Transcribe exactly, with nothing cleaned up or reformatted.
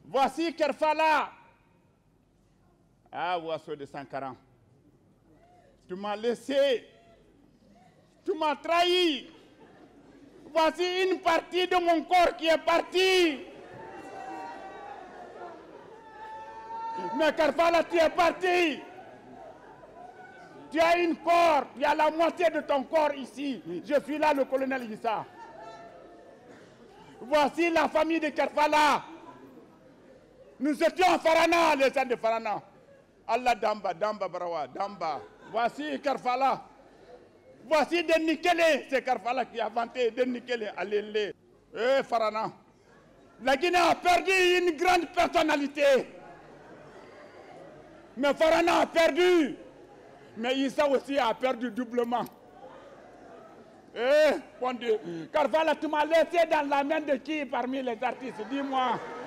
Voici Kerfala. Ah, oiseau de Sankara. Tu m'as laissé. Tu m'as trahi. Voici une partie de mon corps qui est partie. Mais Kerfala, tu es parti. Tu as une corps, tu as la moitié de ton corps ici. Je suis là, le colonel Issa. Voici la famille de Kerfala. Nous étions en Farana, les gens de Farana. Allah Damba, Damba Barawa, Damba. Voici Kerfala. Voici Denikele, c'est Kerfala qui a vanté Denikele à l'Élé. Eh, Farana. La Guinée a perdu une grande personnalité. Mais Farana a perdu. Mais Issa aussi a perdu doublement. Eh, bon Dieu. Kerfala, tu m'as laissé dans la main de qui parmi les artistes? Dis-moi.